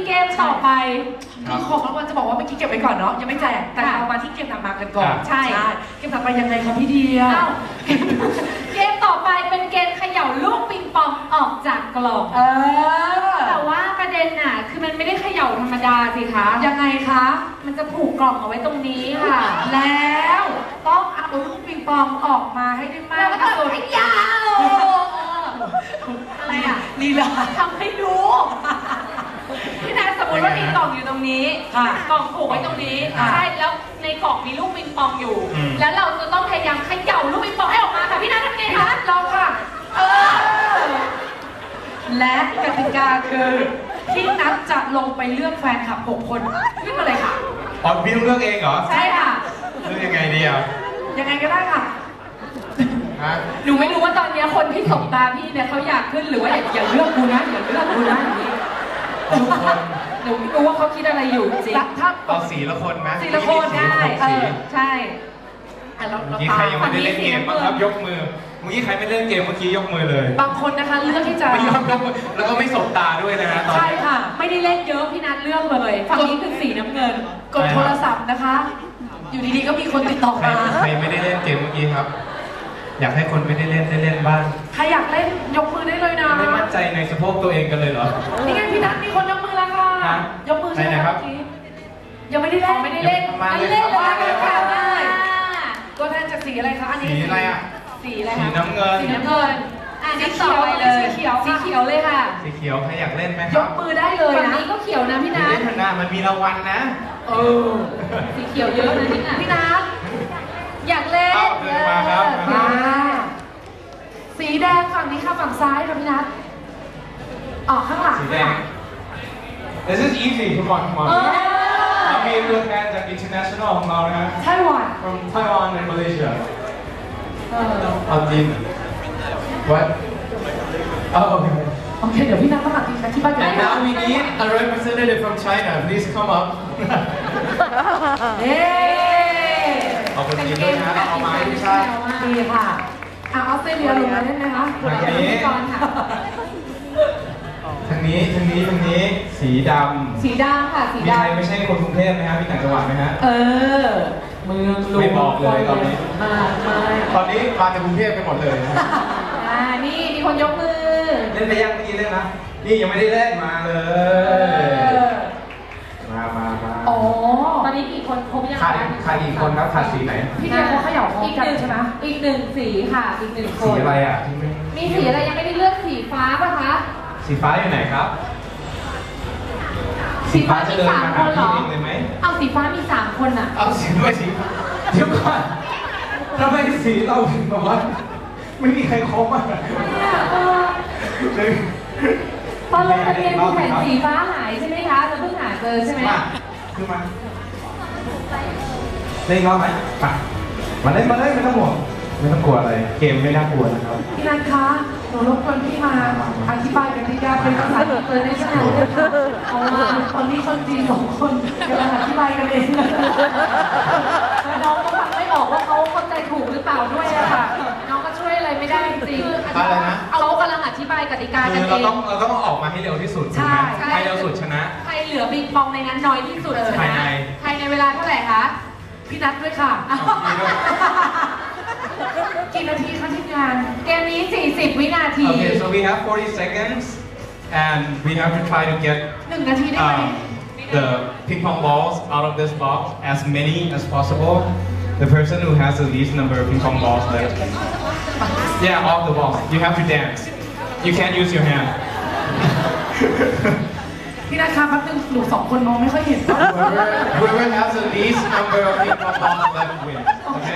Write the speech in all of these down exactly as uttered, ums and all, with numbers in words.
เกมต่อไปคือของรางวัลจะบอกว่าเมื่อกี้เก็บไว้ก่อนเนาะยังไม่แจกแต่เรามาที่เกมถัดมากันก่อนใช่เกมถัดไปยังไงคะพี่เดียเกมต่อไปเป็นเกมเขย่าลูกปิงปองออกจากกล่องแต่ว่าประเด็นน่ะคือมันไม่ได้เขย่าธรรมดาสิคะยังไงคะมันจะผูกกล่องเอาไว้ตรงนี้ค่ะแล้วต้องเอาลูกปิงปองออกมาให้ได้มากที่สุดยาวอะไรอ่ะลีลาทำให้ดูพี่นาสมมติว่ามีกล่องอยู่ตรงนี้กล่องผูกไว้ตรงนี้ใช่แล้วในกล่องมีลูกปิงปองอยู่แล้วเราจะต้องพยายามเขย่าลูกปิงปองให้ออกมาค่ะพี่นาทำไงคะเราค่ะและกติกาคือพี่นัทจะลงไปเลือกแฟนคลับหกคนขึ้นมาเลยค่ะอ๋อพี่ต้องเลือกเองเหรอใช่ค่ะเลือกยังไงดีอ่ะยังไงก็ได้ค่ะหนูไม่รู้ว่าตอนนี้คนที่สบตาพี่เนี่ยเขาอยากขึ้นหรือว่าอย่าอย่าเลือกกูนะอย่าเลือกกูนะอย่างนี้ทุกคนหนูไม่รู้ว่าเขาคิดอะไรอยู่จริงถ้าเอาสีละคนไหมสีละคนได้เออใช่เมื่อกี้ใครยังไม่ได้เล่นเกมบ้างครับยกมือเมื่อกี้ใครไม่เล่นเกมเมื่อกี้ยกมือเลยบางคนนะคะเลือกที่จะไม่ยกมือแล้วก็ไม่สบตาด้วยนะฮะใช่ค่ะไม่ได้เล่นเยอะพี่นัทเลือกเลยฝั่งนี้คือสีน้ำเงินกดโทรศัพท์นะคะอยู่ดีๆก็มีคนติดต่อมาใครไม่ได้เล่นเกมเมื่อกี้ครับอยากให้คนไม่ได้เล่นได้เล่นบ้างใครอยากเล่นยกมือได้เลยนะไม่มั่นใจในสะโพกตัวเองกันเลยเหรอนี่ไงพี่นัทมีคนยกมือแล้วค่ะยกมือใช่ไหมครับยังไม่ได้เล่นไม่ได้เล่นไม่เล่นเลยค่ะได้ตัวแทนจากสีอะไรคะอันนี้สีอะไรอ่ะสีอะไรคะสีน้ำเงินสีน้ำเงินอ่ะสีเขียวเลยสีเขียวสีเขียวเลยค่ะสีเขียวใครอยากเล่นไหมยกมือได้เลยนะนี้ก็เขียวนะพี่นัทพี่นัทมันมีรางวัลนะเออสีเขียวเยอะนะพี่นัทพี่นัทอยากเล่นมาครับมาสีแดงฝั่งนี้ค่ะฝั่งซ้ายค่ะพี่นัทออกข้างหลังสีแดง This is easy come on come on มีตัวแทนจาก international ของเรานะฮะไต้หวัน from Taiwan and Malaysia เอาจริง What เอาโอเคโอเคเดี๋ยวพี่นัทต้องอธิบายที่บ้านกัน And now we need a representative from China please come up เอ๊เอาคนจีนด้วยนะเอามาให้พี่ชาติดีค่ะอ่ะออสเตรเลียลงมาได้ไหมคะทางนี้ทางนี้ทางนี้ทางนี้สีดำสีดำค่ะสีดำมีใครไม่ใช่คนกรุงเทพไหมฮะมีต่างจังหวัดไหมฮะเออเมืองไม่บอกเลยตอนนี้มามาตอนนี้มาจากกรุงเทพไปหมดเลยอ่านี่มีคนยกมือเล่นไปยังเมื่อกี้เล่นนะนี่ยังไม่ได้เล่นมาเลยมามามาอ๋อตอนนี้กี่คนครบยังขาดขาดอีกคนครับขาดสีไหนพี่เดียเขาเขย่าพร้อมกันใช่ไหมอีกหนึ่งสีค่ะอีกหนึ่งคนสีอะไรอ่ะมีสีอะไรยังไม่ได้เลือกสีฟ้าป่ะคะสีฟ้าอยู่ไหนครับสีฟ้ามีสามคนเหรอเอาสีฟ้ามีสามคนอ่ะเอาสีด้วยสีเดี๋ยวก่อนทำไมสีเราถึงแบบว่าไม่มีใครครบอ่ะตอนลงทะเบียนมีแผ่นสีฟ้าหายใช่ไหมคะเราเพิ่งหาเจอใช่ไหมมาคือมาเล่นก็ไหมมามาเล่นมาเล่นไม่ต้องห่วงไม่ต้องกลัวอะไรเกมไม่น่ากลัวนะครับพี่นัทคะหนูรบกวนพี่มาอธิบายกติกาเป็นภาษาอังกฤษในช่องเลยค่ะเพราะว่าตอนนี้คนจีนสองคนกำลังอธิบายกันเองน้องก็ฟังไม่ออกว่าเขาเข้าใจถูกหรือเปล่าด้วยอะค่ะน้องก็ช่วยอะไรไม่ได้จริงอะไรนะเขากำลังอธิบายกติกากันเองเราต้องเราต้องออกมาให้เร็วที่สุดใช่ใครเร็วสุดชนะใครเหลือปิงปองในนั้นน้อยที่สุดชนะภายในเวลาเท่าไหร่คะพี่นัทด้วยค่ะกี่นาทีคะทีมงานเกมนี้สี่สิบวินาที Okay so we have forty seconds and we have to try to get หนึ่งนาทีได้ไหม the ping pong balls out of this box as many as possible the person who has the least number of ping pong balls left yeah off the balls you have to dance you can't use your hand พี่นัทคะแป๊บนึงหนูสองคนมองไม่ค่อยเห็น whoever has the least number of ping pong balls left wins okay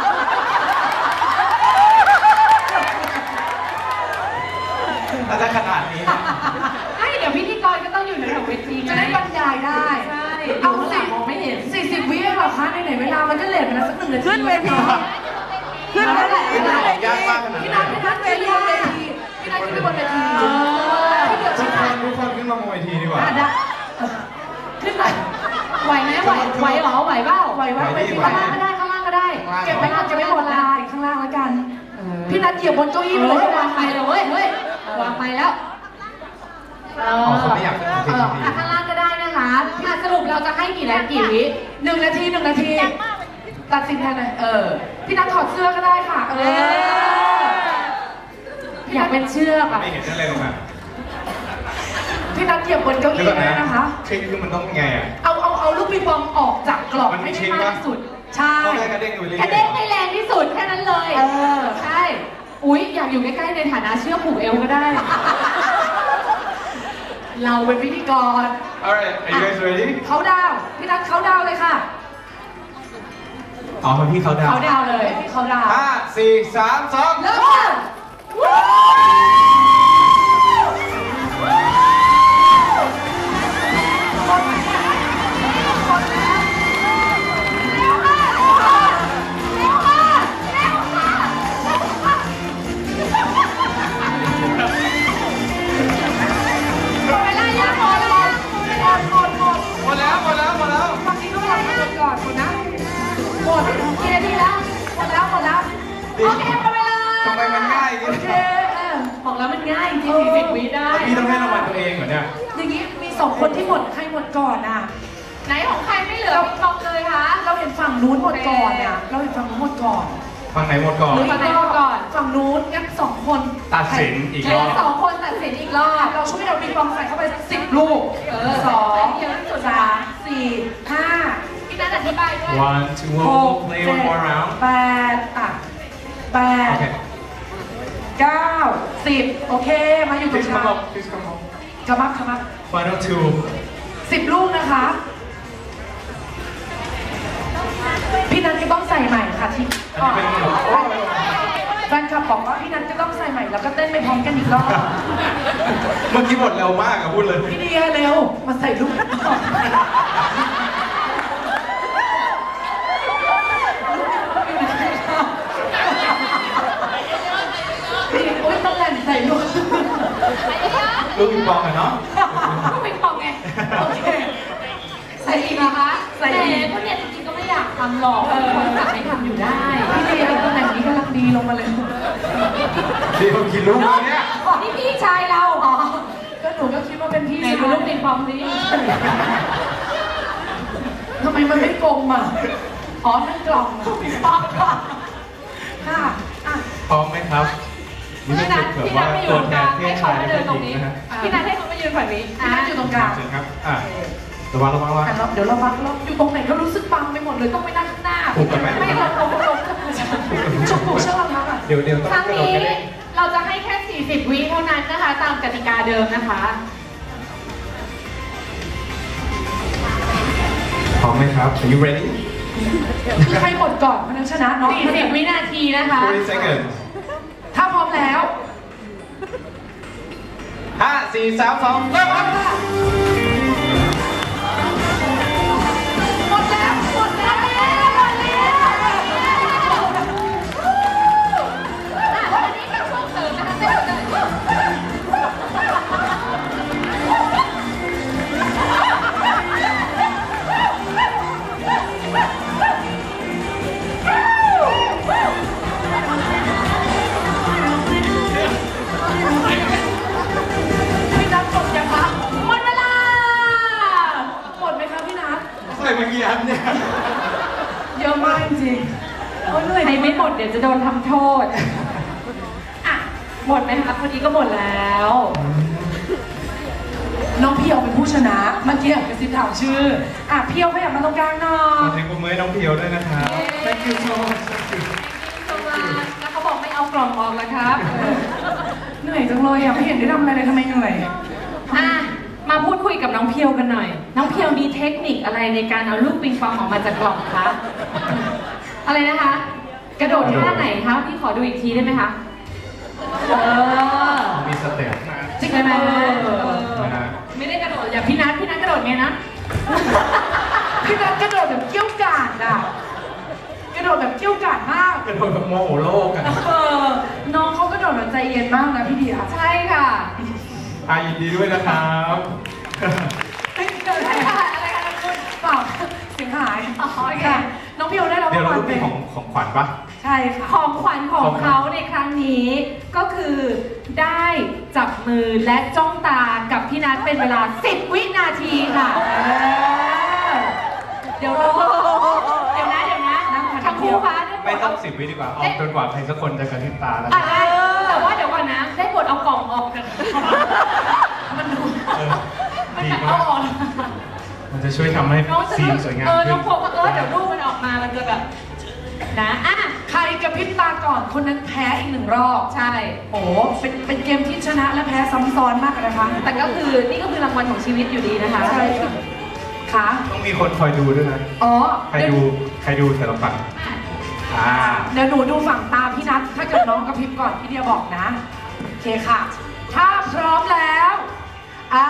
ถ้าจะขนาดนี้นะไอ้เดี๋ยวพิธีกรก็ต้องอยู่ในแถวเวทีจะได้บรรยายได้ใช่เอาสิมองไม่เห็นสี่สิบวิเหรอคะไหนๆเวลามันก็เหลือไปแล้วสักหนึ่งนาทีขึ้นเวทีขึ้นเวทีขึ้นเวทียากมากขนาดพี่นัทพี่นัทเวทีพี่นัทขึ้นไปบนเวทีทุกคนทุกคนขึ้นมาบนเวทีดีกว่าขึ้นไปไหวไหมไหวไหวหรอไหวเปล่าไหวไหวไปข้างล่างก็ได้ข้างล่างก็ได้เก็บไปก่อนจะไม่หมดลายข้างล่างแล้วกันพี่นัทเหยียบบนเก้าอี้เลยวางไปเลยเว้ยเฮ้ยวางไปแล้วอ๋อเขาไม่อยากขึ้นข้างล่างก็ได้เราจะให้กี่นาทีกี่วิหนึ่งนาทีหนึ่งนาทีตัดสินแทนเลยเออพี่นัทถอดเสื้อก็ได้ค่ะเอออยากเป็นเชือกอ่ะไม่เห็นอะไรลงมาพี่นัทเหยียบบนเก้าอี้ได้นะคะเช็คคือมันต้องไงอ่ะเอาเอาเอาลูกปิงปองออกจากกล่องมันให้เช็ได้คมากปะที่สุดใช่ต้องให้กระเด้งไปเรื่อยๆกระเด้งให้แรงที่สุดแค่นั้นเลยเออใช่ อุ๊ย อยากอยู่ใกล้ๆในฐานะเชือกผูกเอวก็ได้เราเป็นพิธีกร Alright, are you guys ready? เขาดาวพี่นัทเขาดาวเลยค่ะอ๋อพี่เขาดาวเขาดาวเลยพี่เขาดาวห้าสี่สามสองเริ่มค่ะหมดแล้วหมดแล้วหมดแล้วบางทีต้องหลับมาก่อนคนนะหมดกี่นาทีแล้วหมดแล้วหมดแล้วโอเคหมดเวลาทำไมมันง่ายอย่างโอนี้เคเออบอกแล้วมันง่ายจริงสี่สิบวิได้พี่ต้องให้รางวัลตัวเองเหรอเนี่ยอย่างนี้มีสองคนที่หมดใครหมดก่อนอ่ะไหนของใครไม่เหลือพี่บอกเลยคะเราเห็นฝั่งนู้นหมดก่อนอ่ะเราเห็นฝั่งนู้นหมดก่อนฝั่งไหนหมดก่อนหรือฝั่งไหนหมดก่อนฝั่งนู้นงั้นสองคนตัดสินอีกเหรลืออบ สองคนตัดสินอีกรอบเราช่วยเอาปิงปองใส่เข้าไปสิบลูกเออสองเยอะที่สุดสามสี่ห้าพี่นัทอธิบายด้วย one two ห we'll ก play เจ็ one ด more round แปดอ่ะแปด okay เก้าสิบโอเคมาอยู่ตรง please กลา come ง up please come up กระมับกระมับ final two สิบลูกนะคะ พี่นัทก็ต้องใส่ใหม่ค่ะที่อันนี้เป็นหมดโอ้ยแฟนคลับบอกว่าพี่นัทจะต้องใส่ใหม่แล้วก็เต้นไปพร้อมกันอีกรอบเมื่อกี้หมดเร็วมากอะพูดเลยพี่เดียเร็ว มาใส่ลูกก่อนพี่โอ๊ยต้องแหล่นใส่ลูกลูกปิงปองอะเนาะลูกปิงปองไงโอเคใส่อีกเหรอคะใส่อีกแต่พวกเนี่ยจริงๆก็ไม่อยากทำหรอกคนสั่งให้ทำอยู่ได้พี่เดียตำแหน่งนี้กำลังดีลงมาเลยเดี๋ยวกินลูกแล้วเนี่ยนี่พี่ชายเราอ๋อ ก็หนูก็คิดว่าเป็นพี่ไหนดูลูกปิงปองนี้ทำไมมันไม่กลมอ่ะ อ๋อ นั่นกล่องอะป๊อกค่ะอ่ะพร้อมไหมครับนี่พี่เป็นันทแบบพี่นัว่าทไม่อยู่ตัวตรงแทกลาน งเพให้ศเขาชายมาและเดินเพศตรงหญินี้งนะฮะพี่นัทให้เขามายืนฝั่งนี้พี่นัทอยู่ตรงกลางเชิญครับอ่ะระวังระวังระวังอ่ะเราเดี๋ยวเราบังเราอยู่ตรงไหนก็รู้สึกบังไปหมดเลยต้องไปนั่งข้างหน้าถูกกันไหมไม่เราเราเราชมพูเชื่อเราทักอ่ะเดี๋ยวเดี๋ยวต้องครั้งกระโดดนี้กันเองเราจะให้แค่สี่สิบวิเท่านั้นนะคะ ตามกติกาเดิมนะคะพร้อมไหมครับ Are you ready คือใครหมดก่อนคนนั้นชนะเนาะสี่สิบวินาทีนะคะ forty seconds ถ้าพร้อมแล้วห้าสี่สามสองเริ่มครับหมดแล้วหมดแล้วหมดแล้วอันนี้คือช่วงเสริมนะคะเต้นเลยพี่นัทหมดยังคะหมดเวลาหมดไหมคะพี่นัทใส่เมื่อกี้อันเนี่ยเยอะมากจริงๆโอ้ยเหนื่อยใครไม่หมดเดี๋ยวจะโดนทำโทษ อ่ะ หมดไหมคะพอดีก็หมดแล้วน้องเพียวเป็นผู้ชนะ เมื่อกี้กระซิบถามชื่อ อ่ะเพียวขยับมาตรงกลางหน่อขอย เสียงปรบมือให้น้องเพียวด้วยนะครับ Thank you so much Thank you แล้วเขาบอกไม่เอากล่องออกแล้วครับเหนื่อยจังเลยอ่ะไม่เห็นได้ทำอะไรเลยทำไมเหนื่อยอ่ะ มาพูดคุยกับน้องเพียวกันหน่อย น้องเพียวมีเทคนิคอะไรในการเอาลูกปิงปองออกมาจากกล่องคะ อะไรนะคะ กระโดดท่าไหนคะพี่ขอดูอีกทีได้ไหมคะ เออมีสเต็ปนะจริงไหมนะฮะไม่ได้กระโดดอย่างพี่นัทพี่นัทกระโดดไงนะพี่นัทกระโดดแบบเกี้ยวกาดอ่ะ กระโดดแบบเกี้ยวกาดมากกระโดดแบบโมโหโลกอะเออ น้องเขากระโดดแบบใจเย็นมากนะพี่เดียใช่ค่ะอ่ะยินดีด้วยนะครับอะไรคะอะไรคะคุณเปล่าเสียงหายอ๋อโอเคค่ะน้องเพียวได้รับเดี๋ยวรางเราวัลต้องเป็มีนของของขวัญปะใช่ค่ะของขวัญของเขาในครั้งนี้ก็คือได้จับมือและจ้องตากับพี่นัทเป็นเวลาสิบวินาทีค่ะเออเดี๋ยวรอเดี๋ยวนะเดี๋ยวนะนั่งพันทั้งคู่คะได้บไม่ทต้อเอางสิบวิดีกว่า เอาจนกว่าใครสักคนจะกระพริบตาแล้วอ่ะได้แต่ว่าเดี๋ยวก่อนนะ ได้บทเอากล่องออกกัน มันดูเออมันดีแบบมาเอากออกมันจะช่วยทำให้น้องจะซีนสวยงามเออขึ้น้อน งพบว่าเออเดี๋ยวรูปมันออกมา มันจะแบบนะอ่ะใครกระพริบตาก่อนคนนั้นแพ้อีกหนึ่งรอบใช่โอ้เป็นเป็นเกมที่ชนะและแพ้ซ้ำซ้อนมากเลยนะคะแต่ก็คือนี่ก็คือรางวัลของชีวิตอยู่ดีนะคะใช่ค่ะค่ะต้องมีคนคอยดูด้วยนะอ๋อใครดู ใครดูแต่ละฝั่งอ่าเดี๋ยวหนูดูฝั่งตาพี่นัทถ้าเกิดน้องกระพริบก่อนพี่เดียบอกนะโอเคค่ะ ถ้าพร้อมแล้วอ่ะ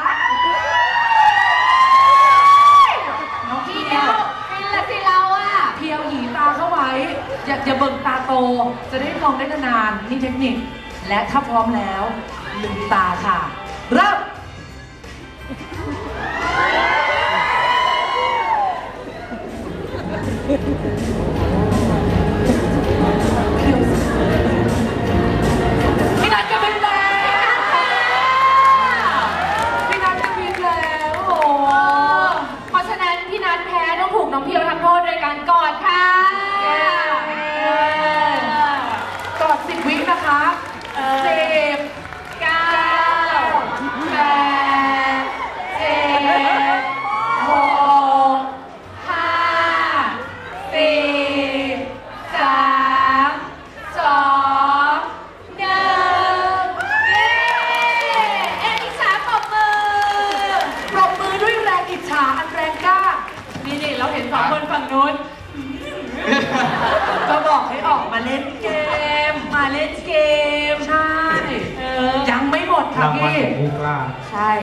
น้องทีพี่เดีเดียยว วเป็นละสิเราอ่ะเพียวหยีตาเข้าไว้ อย่าอย่าเบิ่งตาโต จะได้มองได้นานๆนี่เทคนิค และถ้าพร้อมแล้วลืมตาค่ะ เริ่ม พี่นัทกระพริบแล้วพี่นัทกระพริบแล้วโอ้โหเพราะฉะนั้นพี่นัทแพ้ต้องถูกน้องเพียวทำโทษโดยการกอดค่ะกอดสิบวินะคะสิบเก้าแปดเจ็ดหกห้าสี่สามสองหนึ่งเย้เอ็นอีกสามปรบมือปรบมือด้วยแรงอิจฉาอันแรงกล้านี่นี่เราเห็นสองคนฝั่งนู้นก็บอกให้ออกมาเล่นเกมมาเล่นเกมใช่เออยังไม่หมดค่ะรางวัลพี่ของผู้กล้าใช่